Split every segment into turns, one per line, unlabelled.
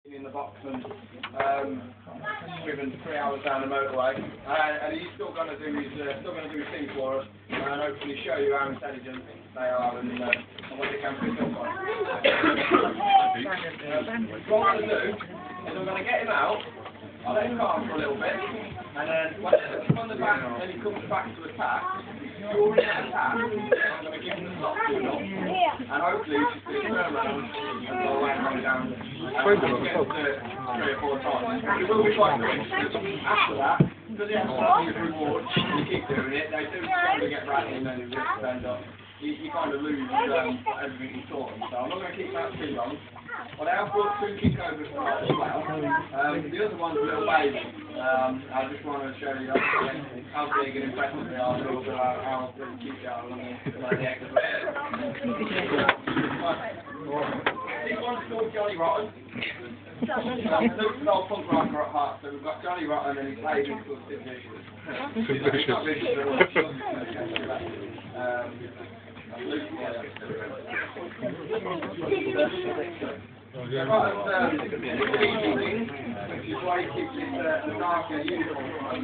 in the box and driven 3 hours down the motorway, and he's still going to do his thing for us, and hopefully show you how intelligent they are and what they can pick up on. What I'm going to do is I'm going to get him out. I'll let him calm for a little bit, and then when I put him on the back and he comes back to attack, during that attack, I'm going to give him the stop to up, and hopefully just do a turn around and go away and run down. Get to do it 3 or 4 times. It will be quite quick. After that, because he has such a reward, you keep doing it, they do kind of get rattling and end up. You kind of lose everything you taught them. So I'm not going to keep that too long. But I have brought 2 kickovers for us as well. The other one's a little baby. I just want to show you how big and impressive they are, and also how cute they are. This one's called Johnny Rotten. Luke's an old punk rocker at heart, so we've got Johnny Rotten and his baby called Sid Vicious. He's not vicious at all. Luke, which is why he keeps his darker uniform on.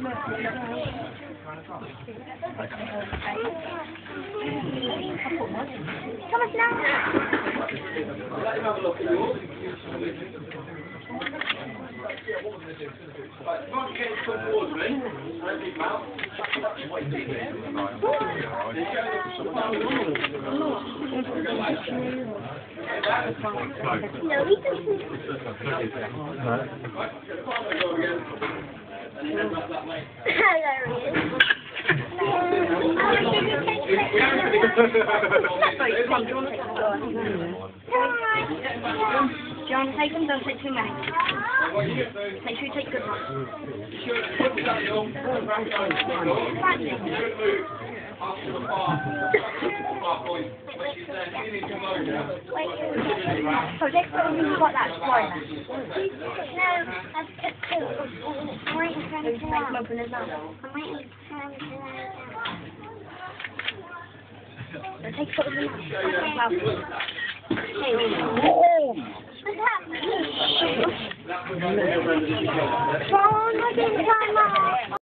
Come on now.
Let him have a look at yours. Right, if I can get him to come towards me, and open his mouth, what he's doing.
No, he doesn't. John, take them, don't take too many. Make sure you take good ones. So next time you've got that spoiler. No, I've took 2. I'm waiting for him to open his mouth. I'm waiting for him to so take a photo of him. Hey, what's happening? John, I didn't time out.